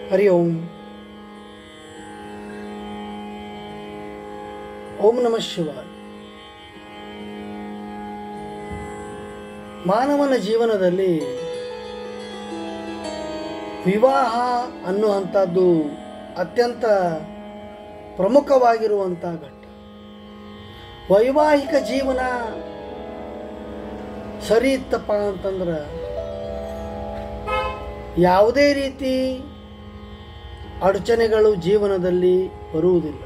ಹರಿ ಓಂ. ಓಂ ನಮಃ ಶಿವಾಯ. ಮಾನವನ ಜೀವನದಲ್ಲಿ ವಿವಾಹ ಅನ್ನುವಂಥದ್ದು ಅತ್ಯಂತ ಪ್ರಮುಖವಾಗಿರುವಂಥ ಘಟ್ಟ. ವೈವಾಹಿಕ ಜೀವನ ಸರಿ ಇತ್ತಪ್ಪ ಅಂತಂದ್ರೆ ಯಾವುದೇ ರೀತಿ ಅಡಚಣೆಗಳು ಜೀವನದಲ್ಲಿ ಬರುವುದಿಲ್ಲ.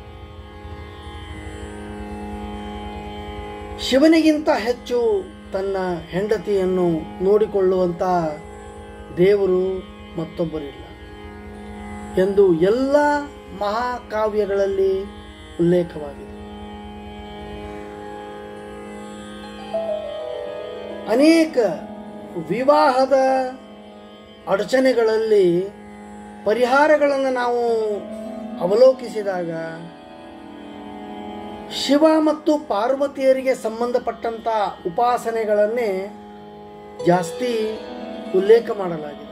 ಶಿವನಿಗಿಂತ ಹೆಚ್ಚು ತನ್ನ ಹೆಂಡತಿಯನ್ನು ನೋಡಿಕೊಳ್ಳುವಂಥ ದೇವರು ಮತ್ತೊಬ್ಬರಿಲ್ಲ ಎಂದು ಎಲ್ಲ ಮಹಾಕಾವ್ಯಗಳಲ್ಲಿ ಉಲ್ಲೇಖವಾಗಿದೆ. ಅನೇಕ ವಿವಾಹದ ಅಡಚಣೆಗಳಲ್ಲಿ ಪರಿಹಾರಗಳನ್ನು ನಾವು ಅವಲೋಕಿಸಿದಾಗ ಶಿವ ಮತ್ತು ಪಾರ್ವತಿಯರಿಗೆ ಸಂಬಂಧಪಟ್ಟಂಥ ಉಪಾಸನೆಗಳನ್ನೇ ಜಾಸ್ತಿ ಉಲ್ಲೇಖ ಮಾಡಲಾಗಿದೆ.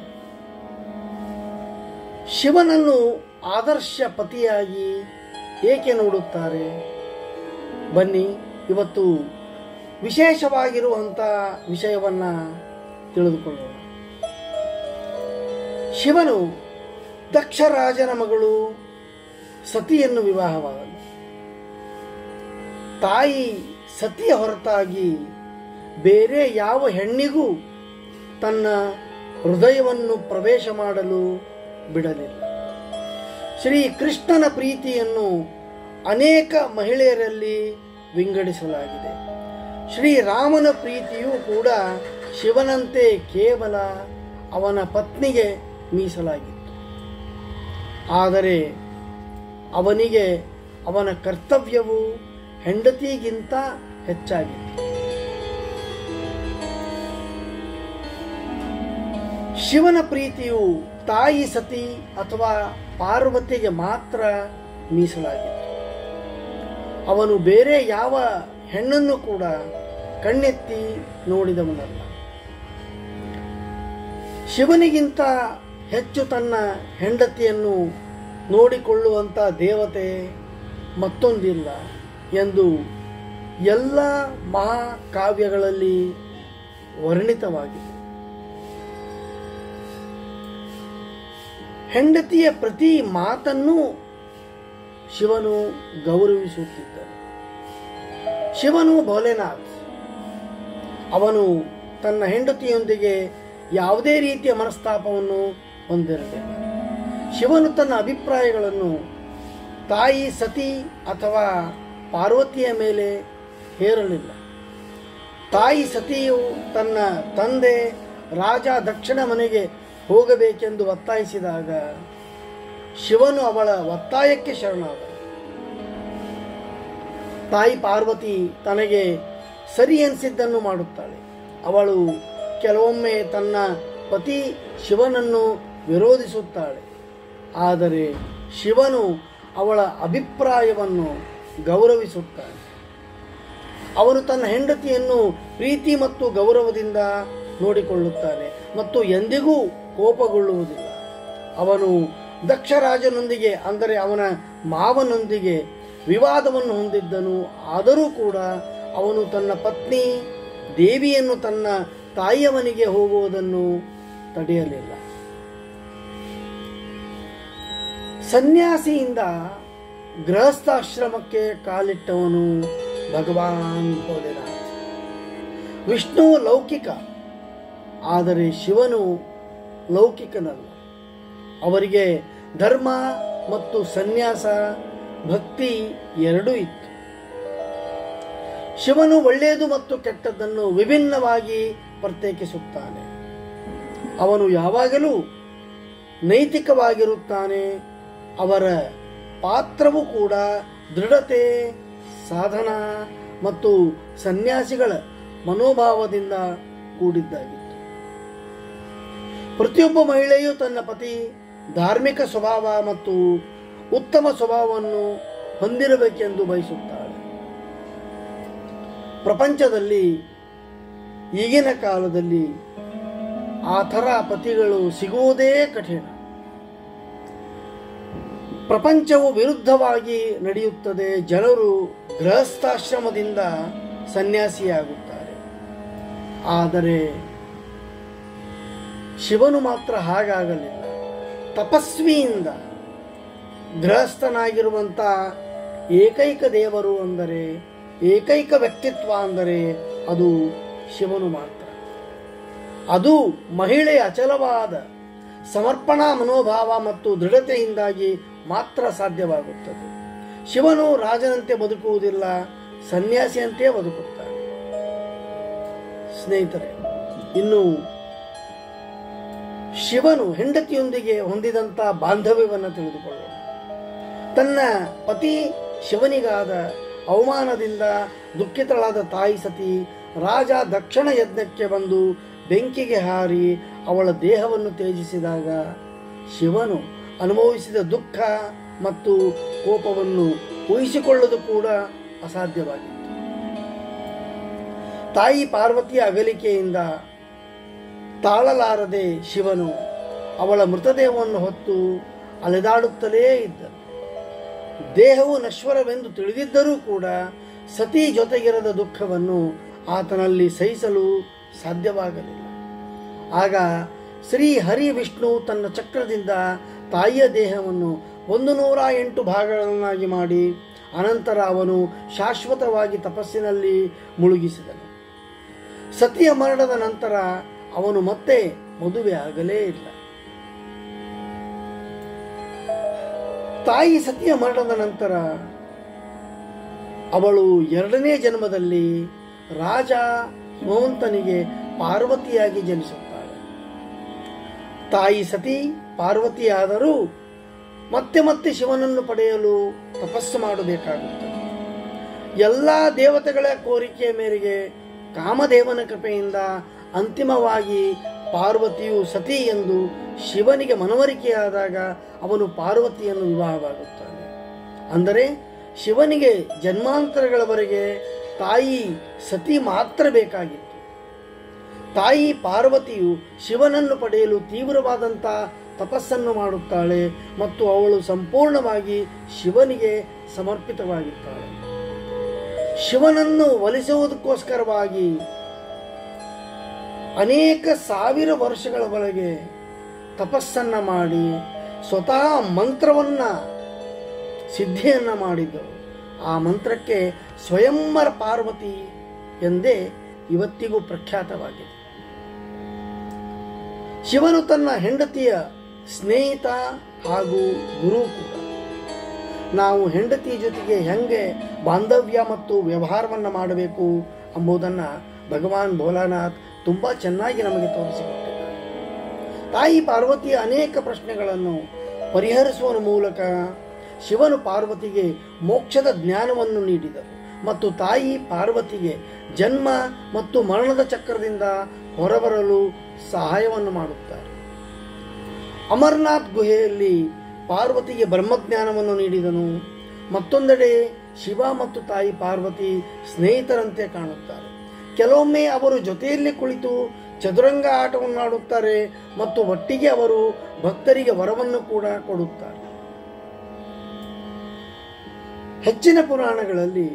ಶಿವನನ್ನು ಆದರ್ಶ ಪತಿಯಾಗಿ ಏಕೆ ನೋಡುತ್ತಾರೆ? ಬನ್ನಿ ಇವತ್ತು ವಿಶೇಷವಾಗಿರುವಂಥ ವಿಷಯವನ್ನು ತಿಳಿದುಕೊಳ್ಳೋಣ. ಶಿವನು ದಕ್ಷರಾಜನ ಮಗಳು ಸತಿಯನ್ನು ವಿವಾಹವಾದನು. ತಾಯಿ ಸತಿಯ ಹೊರತಾಗಿ ಬೇರೆ ಯಾವ ಹೆಣ್ಣಿಗೂ ತನ್ನ ಹೃದಯವನ್ನು ಪ್ರವೇಶ ಮಾಡಲು ಬಿಡಲಿಲ್ಲ. ಶ್ರೀ ಕೃಷ್ಣನ ಪ್ರೀತಿಯನ್ನು ಅನೇಕ ಮಹಿಳೆಯರಲ್ಲಿ ವಿಂಗಡಿಸಲಾಗಿದೆ. ಶ್ರೀರಾಮನ ಪ್ರೀತಿಯೂ ಕೂಡ ಶಿವನಂತೆ ಕೇವಲ ಅವನ ಪತ್ನಿಗೆ ಮೀಸಲಾಗಿತ್ತು. ಆದರೆ ಅವನಿಗೆ ಅವನ ಕರ್ತವ್ಯವು ಹೆಂಡತಿಗಿಂತ ಹೆಚ್ಚಾಗಿತ್ತು. ಶಿವನ ಪ್ರೀತಿಯು ತಾಯಿ ಸತಿ ಅಥವಾ ಪಾರ್ವತಿಗೆ ಮಾತ್ರ ಮೀಸಲಾಗಿತ್ತು. ಅವನು ಬೇರೆ ಯಾವ ಹೆಣ್ಣನ್ನು ಕೂಡ ಕಣ್ಣೆತ್ತಿ ನೋಡಿದವನಲ್ಲ. ಶಿವನಿಗಿಂತ ಹೆಚ್ಚು ತನ್ನ ಹೆಂಡತಿಯನ್ನು ನೋಡಿಕೊಳ್ಳುವಂಥ ದೇವತೆ ಮತ್ತೊಂದಿಲ್ಲ ಎಂದು ಎಲ್ಲ ಮಹಾಕಾವ್ಯಗಳಲ್ಲಿ ವರ್ಣಿತವಾಗಿದೆ. ಹೆಂಡತಿಯ ಪ್ರತಿ ಮಾತನ್ನು ಶಿವನು ಗೌರವಿಸುತ್ತಿದ್ದನು. ಶಿವನು ಭೋಲೆನಾಥ್. ಅವನು ತನ್ನ ಹೆಂಡತಿಯೊಂದಿಗೆ ಯಾವುದೇ ರೀತಿಯ ಮನಸ್ತಾಪವನ್ನು ಹೊಂದಿರಲಿಲ್ಲ. ಶಿವನು ತನ್ನ ಅಭಿಪ್ರಾಯಗಳನ್ನು ತಾಯಿ ಸತಿ ಅಥವಾ ಪಾರ್ವತಿಯ ಮೇಲೆ ಹೇರಲಿಲ್ಲ. ತಾಯಿ ಸತಿಯು ತನ್ನ ತಂದೆ ರಾಜ ದಕ್ಷನ ಮನೆಗೆ ಹೋಗಬೇಕೆಂದು ಒತ್ತಾಯಿಸಿದಾಗ ಶಿವನು ಅವಳ ಒತ್ತಾಯಕ್ಕೆ ಶರಣಾದ. ತಾಯಿ ಪಾರ್ವತಿ ತನಗೆ ಸರಿ ಎನಿಸಿದ್ದನ್ನು ಮಾಡುತ್ತಾಳೆ. ಅವಳು ಕೆಲವೊಮ್ಮೆ ತನ್ನ ಪತಿ ಶಿವನನ್ನು ವಿರೋಧಿಸುತ್ತಾಳೆ. ಆದರೆ ಶಿವನು ಅವಳ ಅಭಿಪ್ರಾಯವನ್ನು ಗೌರವಿಸುತ್ತಾನೆ. ಅವನು ತನ್ನ ಹೆಂಡತಿಯನ್ನು ಪ್ರೀತಿ ಮತ್ತು ಗೌರವದಿಂದ ನೋಡಿಕೊಳ್ಳುತ್ತಾನೆ ಮತ್ತು ಎಂದಿಗೂ ಕೋಪಗೊಳ್ಳುವುದಿಲ್ಲ. ಅವನು ದಕ್ಷರಾಜನೊಂದಿಗೆ ಅಂದರೆ ಅವನ ಮಾವನೊಂದಿಗೆ ವಿವಾದವನ್ನು ಹೊಂದಿದ್ದನು. ಆದರೂ ಕೂಡ ಅವನು ತನ್ನ ಪತ್ನಿ ದೇವಿಯನ್ನು ತನ್ನ ತಾಯಿಯ ಮನೆಗೆ ಹೋಗುವುದನ್ನು ತಡೆಯಲಿಲ್ಲ. ಸನ್ಯಾಸಿಯಿಂದ ಗೃಹಸ್ಥಾಶ್ರಮಕ್ಕೆ ಕಾಲಿಟ್ಟವನು ಭಗವಾನ್ ಭೋಲೆನಾಥ್. ವಿಷ್ಣು ಲೌಕಿಕ, ಆದರೆ ಶಿವನು ಲೌಕಿಕನಲ್ಲ. ಅವರಿಗೆ ಧರ್ಮ ಮತ್ತು ಸನ್ಯಾಸ ಭಕ್ತಿ ಎರಡೂ ಇತ್ತು. ಶಿವನು ಒಳ್ಳೆಯದು ಮತ್ತು ಕೆಟ್ಟದ್ದನ್ನು ವಿಭಿನ್ನವಾಗಿ ಪ್ರತ್ಯೇಕಿಸುತ್ತಾನೆ. ಅವನು ಯಾವಾಗಲೂ ನೈತಿಕವಾಗಿರುತ್ತಾನೆ. ಅವರ ಪಾತ್ರವೂ ಕೂಡ ದೃಢತೆ, ಸಾಧನ ಮತ್ತು ಸನ್ಯಾಸಿಗಳ ಮನೋಭಾವದಿಂದ ಕೂಡಿದ್ದಾಗಿತ್ತು. ಪ್ರತಿಯೊಬ್ಬ ಮಹಿಳೆಯು ತನ್ನ ಪತಿ ಧಾರ್ಮಿಕ ಸ್ವಭಾವ ಮತ್ತು ಉತ್ತಮ ಸ್ವಭಾವವನ್ನು ಹೊಂದಿರಬೇಕೆಂದು ಬಯಸುತ್ತಾಳೆ. ಪ್ರಪಂಚದಲ್ಲಿ ಈಗಿನ ಕಾಲದಲ್ಲಿ ಆ ಥರ ಪತಿಗಳು ಸಿಗುವುದೇ ಕಠಿಣ. ಪ್ರಪಂಚವು ವಿರುದ್ಧವಾಗಿ ನಡೆಯುತ್ತದೆ. ಜನರು ಗೃಹಸ್ಥಾಶ್ರಮದಿಂದ ಸನ್ಯಾಸಿಯಾಗುತ್ತಾರೆ. ಆದರೆ ಶಿವನು ಮಾತ್ರ ಹಾಗಾಗಲಿಲ್ಲ. ತಪಸ್ವಿಯಿಂದ ಗೃಹಸ್ಥನಾಗಿರುವಂಥ ಏಕೈಕ ದೇವರು ಅಂದರೆ, ಏಕೈಕ ವ್ಯಕ್ತಿತ್ವ ಅಂದರೆ ಅದು ಶಿವನು ಮಾತ್ರ. ಅದು ಮಹಿಳೆಯ ಅಚಲವಾದ ಸಮರ್ಪಣಾ ಮನೋಭಾವ ಮತ್ತು ದೃಢತೆಯಿಂದಾಗಿ ಮಾತ್ರ ಸಾಧ್ಯವಾಗುತ್ತದೆ. ಶಿವನು ರಾಜನಂತೆ ಬದುಕುವುದಿಲ್ಲ, ಸನ್ಯಾಸಿಯಂತೆ ಬದುಕುತ್ತಾನೆ. ಸ್ನೇಹಿತರೆ, ಇನ್ನು ಶಿವನು ಹೆಂಡತಿಯೊಂದಿಗೆ ಹೊಂದಿದಂಥ ಬಾಂಧವ್ಯವನ್ನು ತಿಳಿದುಕೊಳ್ಳೋಣ. ತನ್ನ ಪತಿ ಶಿವನಿಗಾದ ಅವಮಾನದಿಂದ ದುಃಖಿತಳಾದ ತಾಯಿ ಸತಿ ರಾಜ ದಕ್ಷಿಣ ಯಜ್ಞಕ್ಕೆ ಬಂದು ಬೆಂಕಿಗೆ ಹಾರಿ ಅವಳ ದೇಹವನ್ನು ತ್ಯಜಿಸಿದಾಗ ಶಿವನು ಅನುಭವಿಸಿದ ದುಃಖ ಮತ್ತು ಕೋಪವನ್ನು ಊಹಿಸಿಕೊಳ್ಳುವುದು ಕೂಡ ಅಸಾಧ್ಯವಾಗಿತ್ತು. ತಾಯಿ ಪಾರ್ವತಿಯ ಅಗಲಿಕೆಯಿಂದ ತಾಳಲಾರದೆ ಶಿವನು ಅವಳ ಮೃತದೇಹವನ್ನು ಹೊತ್ತು ಅಲೆದಾಡುತ್ತಲೇ ಇದ್ದನು. ದೇಹವು ನಶ್ವರವೆಂದು ತಿಳಿದಿದ್ದರೂ ಕೂಡ ಸತಿ ಜೊತೆಗಿರದ ದುಃಖವನ್ನು ಆತನಲ್ಲಿ ಸಹಿಸಲು ಸಾಧ್ಯವಾಗಲಿಲ್ಲ. ಆಗ ಶ್ರೀ ಹರಿ ವಿಷ್ಣು ತನ್ನ ಚಕ್ರದಿಂದ ತಾಯಿಯ ದೇಹವನ್ನು 108 ಭಾಗಗಳನ್ನಾಗಿ ಮಾಡಿ ಅನಂತರ ಅವನು ಶಾಶ್ವತವಾಗಿ ತಪಸ್ಸಿನಲ್ಲಿ ಮುಳುಗಿಸಿದನು. ಸತಿಯ ಮರಣದ ನಂತರ ಅವನು ಮತ್ತೆ ಮದುವೆ ಆಗಲೇ ಇಲ್ಲ. ತಾಯಿ ಸತಿಯ ಮರಣದ ನಂತರ ಅವಳು 2ನೇ ಜನ್ಮದಲ್ಲಿ ರಾಜ ಹಿಮವಂತನಿಗೆ ಪಾರ್ವತಿಯಾಗಿ ಜನಿಸುತ್ತಾಳೆ. ತಾಯಿ ಸತಿ ಪಾರ್ವತಿಯಾದರೂ ಮತ್ತೆ ಮತ್ತೆ ಶಿವನನ್ನು ಪಡೆಯಲು ತಪಸ್ಸು ಮಾಡಬೇಕಾಗುತ್ತದೆ. ಎಲ್ಲ ದೇವತೆಗಳ ಕೋರಿಕೆಯ ಮೇರೆಗೆ ಕಾಮದೇವನ ಕೃಪೆಯಿಂದ ಅಂತಿಮವಾಗಿ ಪಾರ್ವತಿಯು ಸತಿ ಎಂದು ಶಿವನಿಗೆ ಮನವರಿಕೆಯಾದಾಗ ಅವನು ಪಾರ್ವತಿಯನ್ನು ವಿವಾಹವಾಗುತ್ತಾನೆ. ಅಂದರೆ ಶಿವನಿಗೆ ಜನ್ಮಾಂತರಗಳವರೆಗೆ ತಾಯಿ ಸತಿ ಮಾತ್ರ ಬೇಕಾಗಿತ್ತು. ತಾಯಿ ಪಾರ್ವತಿಯು ಶಿವನನ್ನು ಪಡೆಯಲು ತೀವ್ರವಾದಂಥ ತಪಸ್ಸನ್ನು ಮಾಡುತ್ತಾಳೆ ಮತ್ತು ಅವಳು ಸಂಪೂರ್ಣವಾಗಿ ಶಿವನಿಗೆ ಸಮರ್ಪಿತವಾಗಿದ್ದಾಳೆ. ಶಿವನನ್ನು ಒಲಿಸುವುದಕ್ಕೋಸ್ಕರವಾಗಿ ಅನೇಕ ಸಾವಿರ ವರ್ಷಗಳವರೆಗೆ ತಪಸ್ಸನ್ನ ಮಾಡಿ ಸ್ವತಃ ಮಂತ್ರವನ್ನ ಸಿದ್ಧಿಯನ್ನ ಮಾಡಿದ್ದರು. ಆ ಮಂತ್ರಕ್ಕೆ ಸ್ವಯಂವರ ಪಾರ್ವತಿ ಎಂದೇ ಇವತ್ತಿಗೂ ಪ್ರಖ್ಯಾತವಾಗಿದೆ. ಶಿವನು ತನ್ನ ಹೆಂಡತಿಯ ಸ್ನೇಹಿತ ಹಾಗೂ ಗುರು ಕೂಡ. ನಾವು ಹೆಂಡತಿಯ ಜೊತೆಗೆ ಹೆಂಗೆ ಬಾಂಧವ್ಯ ಮತ್ತು ವ್ಯವಹಾರವನ್ನು ಮಾಡಬೇಕು ಎಂಬುದನ್ನು ಭಗವಾನ್ ಭೋಲಾನಾಥ್ ತುಂಬ ಚೆನ್ನಾಗಿ ನಮಗೆ ತೋರಿಸಿಕೊಟ್ಟಿದ್ದಾರೆ. ತಾಯಿ ಪಾರ್ವತಿಯ ಅನೇಕ ಪ್ರಶ್ನೆಗಳನ್ನು ಪರಿಹರಿಸುವ ಮೂಲಕ ಶಿವನು ಪಾರ್ವತಿಗೆ ಮೋಕ್ಷದ ಜ್ಞಾನವನ್ನು ನೀಡಿದರು ಮತ್ತು ತಾಯಿ ಪಾರ್ವತಿಗೆ ಜನ್ಮ ಮತ್ತು ಮರಣದ ಚಕ್ರದಿಂದ ಹೊರಬರಲು ಸಹಾಯವನ್ನು ಮಾಡುತ್ತಾರೆ. ಅಮರನಾಥ್ ಗುಹೆಯಲ್ಲಿ ಪಾರ್ವತಿಗೆ ಬ್ರಹ್ಮಜ್ಞಾನವನ್ನು ನೀಡಿದನು. ಮತ್ತೊಂದೆಡೆ ಶಿವ ಮತ್ತು ತಾಯಿ ಪಾರ್ವತಿ ಸ್ನೇಹಿತರಂತೆ ಕಾಣುತ್ತಾರೆ. ಕೆಲವೊಮ್ಮೆ ಅವರು ಜೊತೆಯಲ್ಲಿ ಕುಳಿತು ಚದುರಂಗ ಆಟವನ್ನು ಆಡುತ್ತಾರೆ ಮತ್ತು ಒಟ್ಟಿಗೆ ಅವರು ಭಕ್ತರಿಗೆ ವರವನ್ನು ಕೂಡ ಕೊಡುತ್ತಾರೆ. ಹೆಚ್ಚಿನ ಪುರಾಣಗಳಲ್ಲಿ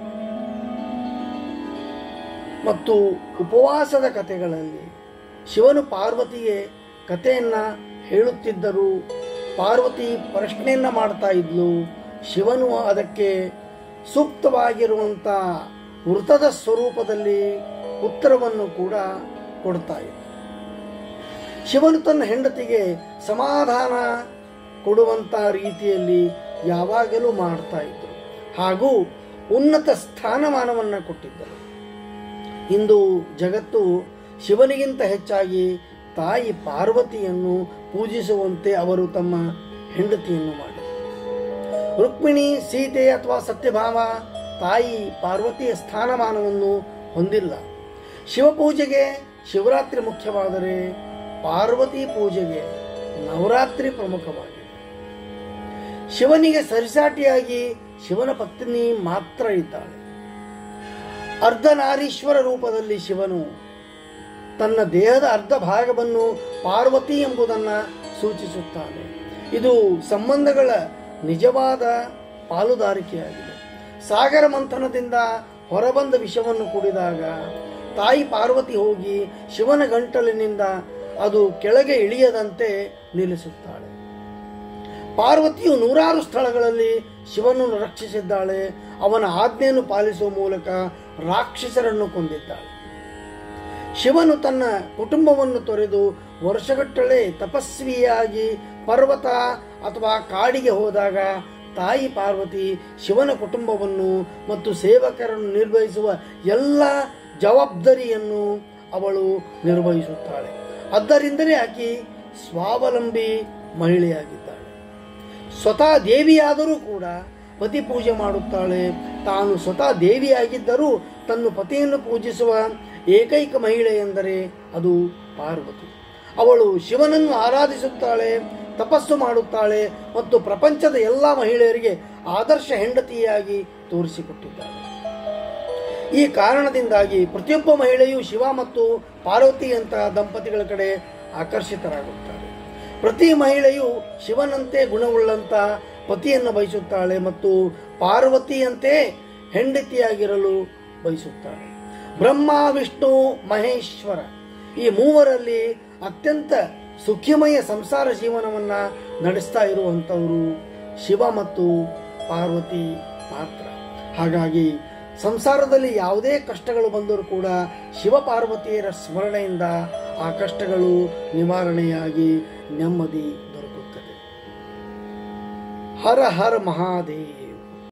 ಮತ್ತು ಉಪವಾಸದ ಕಥೆಗಳಲ್ಲಿ ಶಿವನು ಪಾರ್ವತಿಗೆ ಕಥೆಯನ್ನ ಹೇಳುತ್ತಿದ್ದರು. ಪಾರ್ವತಿ ಪ್ರಶ್ನೆಯನ್ನ ಮಾಡ್ತಾ ಇದ್ಲು. ಶಿವನು ಅದಕ್ಕೆ ಸೂಕ್ತವಾಗಿರುವಂಥ ವೃತದ ಸ್ವರೂಪದಲ್ಲಿ ಉತ್ತರವನ್ನು ಕೂಡ ಕೊಡ್ತಾ ಇದ್ದ. ಶಿವನು ತನ್ನ ಹೆಂಡತಿಗೆ ಸಮಾಧಾನ ಕೊಡುವಂಥ ರೀತಿಯಲ್ಲಿ ಯಾವಾಗಲೂ ಮಾಡ್ತಾ ಇದ್ದರು ಹಾಗೂ ಉನ್ನತ ಸ್ಥಾನಮಾನವನ್ನು ಕೊಟ್ಟಿದ್ದರು. ಇಂದು ಜಗತ್ತು ಶಿವನಿಗಿಂತ ಹೆಚ್ಚಾಗಿ ತಾಯಿ ಪಾರ್ವತಿಯನ್ನು ಪೂಜಿಸುವಂತೆ ಅವರು ತಮ್ಮ ಹೆಂಡತಿಯನ್ನು ಮಾಡಿದರು. ರುಕ್ಮಿಣಿ, ಸೀತೆ ಅಥವಾ ಸತ್ಯಭಾಮ ತಾಯಿ ಪಾರ್ವತಿಯ ಸ್ಥಾನಮಾನವನ್ನು ಹೊಂದಿಲ್ಲ. ಶಿವಪೂಜೆಗೆ ಶಿವರಾತ್ರಿ ಮುಖ್ಯವಾದರೆ ಪಾರ್ವತಿ ಪೂಜೆಗೆ ನವರಾತ್ರಿ ಪ್ರಮುಖವಾಗಿದೆ. ಶಿವನಿಗೆ ಸರಿಸಾಟಿಯಾಗಿ ಶಿವನ ಪತ್ನಿ ಮಾತ್ರ ಇದ್ದಾಳೆ. ಅರ್ಧನಾರೀಶ್ವರ ರೂಪದಲ್ಲಿ ಶಿವನು ತನ್ನ ದೇಹದ ಅರ್ಧ ಭಾಗವನ್ನು ಪಾರ್ವತಿ ಎಂಬುದನ್ನು ಸೂಚಿಸುತ್ತಾನೆ. ಇದು ಸಂಬಂಧಗಳ ನಿಜವಾದ ಪಾಲುದಾರಿಕೆಯಾಗಿದೆ. ಸಾಗರ ಮಂಥನದಿಂದ ಹೊರಬಂದ ವಿಷವನ್ನು ಕುಡಿದಾಗ ತಾಯಿ ಪಾರ್ವತಿ ಹೋಗಿ ಶಿವನ ಗಂಟಲಿನಿಂದ ಅದು ಕೆಳಗೆ ಇಳಿಯದಂತೆ ನಿಲ್ಲಿಸುತ್ತಾಳೆ. ಪಾರ್ವತಿಯು ನೂರಾರು ಸ್ಥಳಗಳಲ್ಲಿ ಶಿವನನ್ನು ರಕ್ಷಿಸಿದ್ದಾಳೆ. ಅವನ ಆಜ್ಞೆಯನ್ನು ಪಾಲಿಸುವ ಮೂಲಕ ರಾಕ್ಷಸರನ್ನು ಕೊಂದಿದ್ದಾಳೆ. ಶಿವನು ತನ್ನ ಕುಟುಂಬವನ್ನು ತೊರೆದು ವರ್ಷಗಟ್ಟಲೆ ತಪಸ್ವಿಯಾಗಿ ಪರ್ವತ ಅಥವಾ ಕಾಡಿಗೆ ಹೋದಾಗ ತಾಯಿ ಪಾರ್ವತಿ ಶಿವನ ಕುಟುಂಬವನ್ನು ಮತ್ತು ಸೇವಕರನ್ನು ನಿರ್ವಹಿಸುವ ಎಲ್ಲ ಜವಾಬ್ದಾರಿಯನ್ನು ಅವಳು ನಿರ್ವಹಿಸುತ್ತಾಳೆ. ಆದ್ದರಿಂದಲೇ ಆಕೆ ಸ್ವಾವಲಂಬಿ ಮಹಿಳೆಯಾಗಿದ್ದಾಳೆ. ಸ್ವತಃ ದೇವಿಯಾದರೂ ಕೂಡ ಪತಿ ಪೂಜೆ ಮಾಡುತ್ತಾಳೆ. ತಾನು ಸ್ವತಃ ದೇವಿಯಾಗಿದ್ದರೂ ತನ್ನ ಪತಿಯನ್ನು ಪೂಜಿಸುವ ಏಕೈಕ ಮಹಿಳೆ ಎಂದರೆ ಅದು ಪಾರ್ವತಿ. ಅವಳು ಶಿವನನ್ನು ಆರಾಧಿಸುತ್ತಾಳೆ, ತಪಸ್ಸು ಮಾಡುತ್ತಾಳೆ ಮತ್ತು ಪ್ರಪಂಚದ ಎಲ್ಲ ಮಹಿಳೆಯರಿಗೆ ಆದರ್ಶ ಹೆಂಡತಿಯಾಗಿ ತೋರಿಸಿಕೊಟ್ಟಿದ್ದಾಳೆ. ಈ ಕಾರಣದಿಂದಾಗಿ ಪ್ರತಿಯೊಬ್ಬ ಮಹಿಳೆಯು ಶಿವ ಮತ್ತು ಪಾರ್ವತಿಯಂತಹ ದಂಪತಿಗಳ ಕಡೆ ಆಕರ್ಷಿತರಾಗುತ್ತಾರೆ. ಪ್ರತಿ ಮಹಿಳೆಯು ಶಿವನಂತೆ ಗುಣವುಳ್ಳಂತ ಪತಿಯನ್ನು ಬಯಸುತ್ತಾಳೆ ಮತ್ತು ಪಾರ್ವತಿಯಂತೆ ಹೆಂಡತಿಯಾಗಿರಲು ಬಯಸುತ್ತಾಳೆ. ಬ್ರಹ್ಮ, ವಿಷ್ಣು, ಮಹೇಶ್ವರ ಈ ಮೂವರಲ್ಲಿ ಅತ್ಯಂತ ಸುಖಮಯ ಸಂಸಾರ ಜೀವನವನ್ನು ನಡೆಸ್ತಾ ಇರುವಂಥವರು ಶಿವ ಮತ್ತು ಪಾರ್ವತಿ ಮಾತ್ರ. ಹಾಗಾಗಿ ಸಂಸಾರದಲ್ಲಿ ಯಾವುದೇ ಕಷ್ಟಗಳು ಬಂದರೂ ಕೂಡ ಶಿವ ಪಾರ್ವತಿಯರ ಸ್ಮರಣೆಯಿಂದ ಆ ಕಷ್ಟಗಳು ನಿವಾರಣೆಯಾಗಿ ನೆಮ್ಮದಿ ದೊರಕುತ್ತದೆ. ಹರ ಹರ ಮಹಾದೇವ.